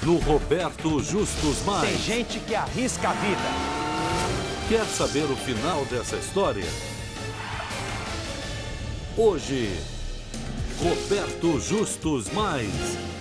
no Roberto Justus Mais. Tem gente que arrisca a vida. Quer saber o final dessa história? Hoje, Roberto Justus Mais.